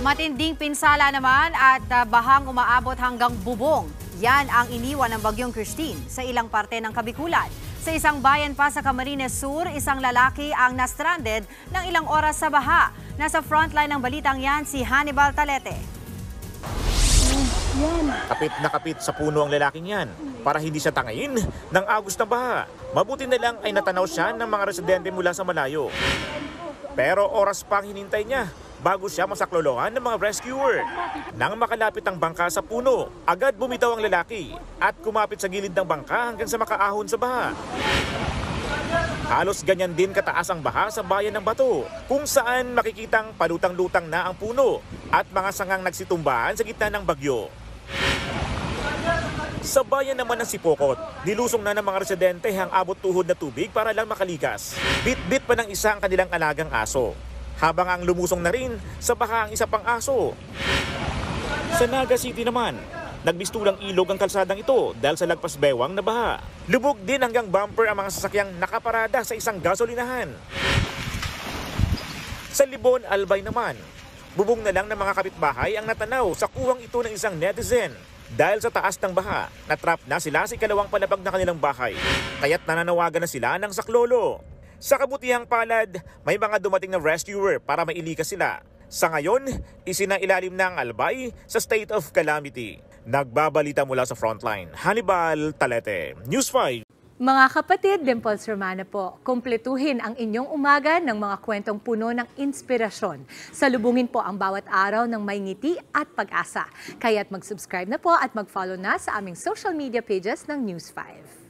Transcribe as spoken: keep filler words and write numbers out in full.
Matinding pinsala naman at uh, bahang umaabot hanggang bubong. Yan ang iniwan ng bagyong Christine sa ilang parte ng Kabikulan. Sa isang bayan pa sa Camarines Sur, isang lalaki ang na-stranded ng ilang oras sa baha. Nasa frontline ng balitang yan si Hannibal Talete. Kapit na kapit sa puno ang lalaking yan para hindi siya tangayin ng agos na baha. Mabuti na lang ay natanaw siya ng mga residente mula sa malayo. Pero oras pang hinintay niya bago siya masaklolohan ng mga rescuer. Nang makalapit ang bangka sa puno, agad bumitaw ang lalaki at kumapit sa gilid ng bangka hanggang sa makaahon sa baha. Halos ganyan din kataas ang baha sa bayan ng Bato, kung saan makikitang palutang-lutang na ang puno at mga sangang nagsitumbahan sa gitna ng bagyo. Sa bayan naman ng Sipokot, nilusong na ng mga residente ang abot tuhod na tubig para lang makalikas. Bit-bit pa ng isa ang kanilang alagang aso, habang ang lumusong na rin sa baha ang isa pang aso. Sa Naga City naman, nagbistulang ilog ang kalsadang ito dahil sa lagpas bewang na baha. Lubog din hanggang bumper ang mga sasakyang nakaparada sa isang gasolinahan. Sa Libon, Albay naman, bubong na lang ng mga kapitbahay ang natanaw sa kuwang ito ng isang netizen. Dahil sa taas ng baha, natrap na sila sa ikalawang palapag na kanilang bahay. Kaya't nananawagan na sila ng saklolo. Sa kabutihang palad, may mga dumating na rescuer para mailikas sila. Sa ngayon, isinailalim na ang Albay sa state of calamity. Nagbabalita mula sa frontline, Hannibal Talete, News five. Mga kapatid, Dimples Romana po, kumpletuhin ang inyong umaga ng mga kwentong puno ng inspirasyon. Salubungin po ang bawat araw ng may ngiti at pag-asa. Kaya't mag-subscribe na po at mag-follow na sa aming social media pages ng News five.